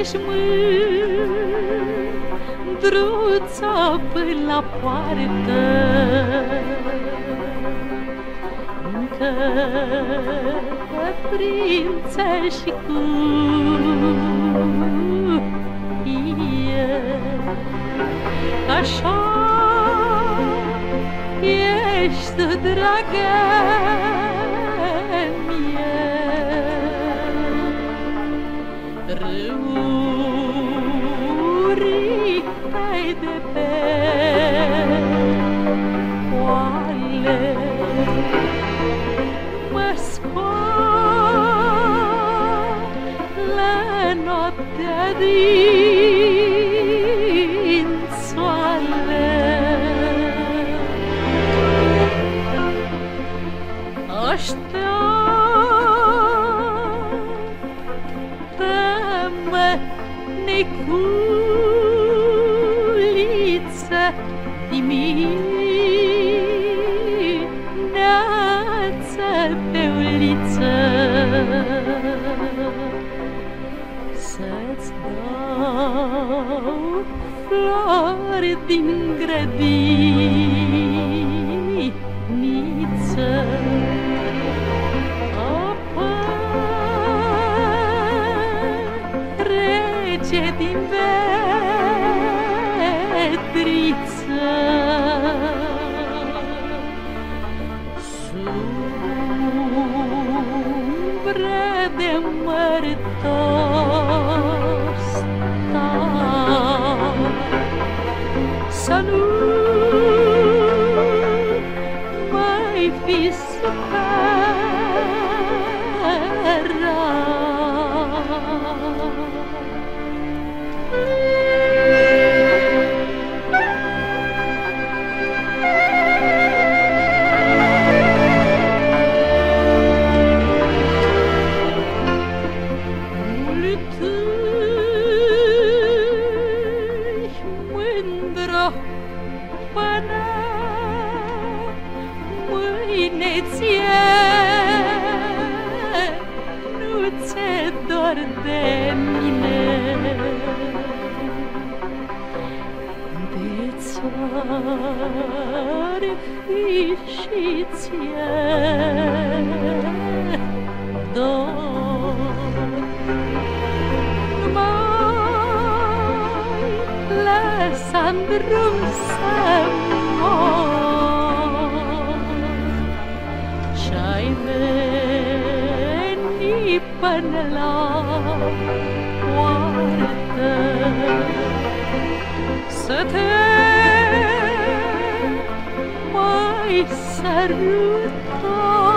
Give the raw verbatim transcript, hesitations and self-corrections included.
ești mândruța până la poartă, încă prințești cu el. Așa ești tu, dragă mie, râurii tăi de pe poale mă scoală noaptea din soare. Așteaptă-mă, neculiță, dimineață pe uliță, să-ți dau flori din grădiniță. Din vedriță, sumbră de mărtor stai, să nu mai fi supărat. Până mâine ție nu ți-e dor de mine, de-ți-ar fi și ție dor. Numai lăsa-n drum să mor și-ai venit până la poartă, să te mai săruta.